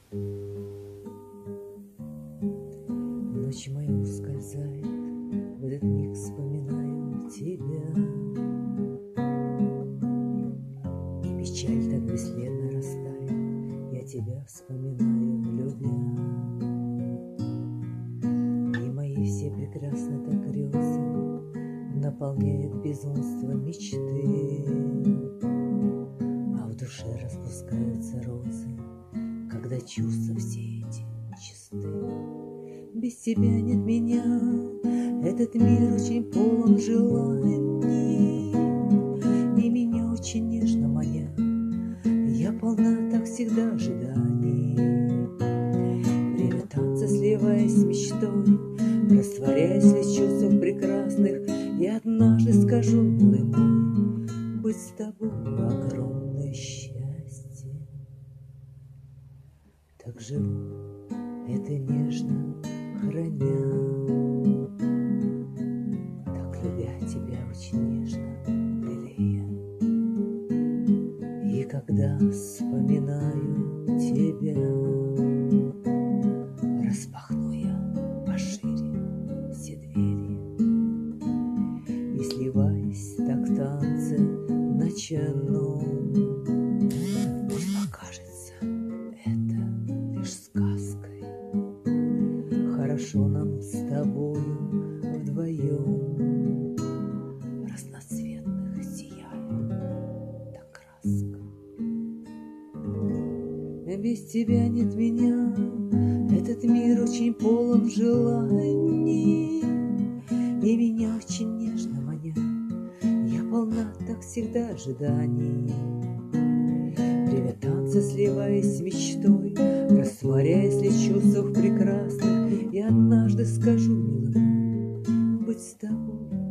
Ночь моя ускользает, в этот миг вспоминаю тебя. И печаль так бесследно растает, я тебя вспоминаю, любя. И мои все прекрасны так грезы наполняет безумство мечты. А в душе распускаются розы, когда чувства все эти чисты. Без тебя нет меня, этот мир очень полон желаний, и меня очень нежно маня, я полна так всегда ожиданий. Время танца, сливаясь с мечтой, растворяясь в чувствах прекрасных, я однажды скажу, милый мой, быть с тобой огромное счастье. Так живу это нежно храня, так любя тебя очень нежно, лелея. И когда вспоминаю тебя, распахну я пошире все двери и, сливаясь так в танце ночном, пусть покажется это лишь сказкой. Хорошо нам с тобою вдвоем, разноцветных сияет так краска. Без тебя нет меня, этот мир очень полон желаний, и меня очень нежно маня, я полна так всегда ожиданий. Время танца, сливаясь с мечтой, растворяясь в чувствах прекрасных, я однажды скажу, милый мой, быть с тобой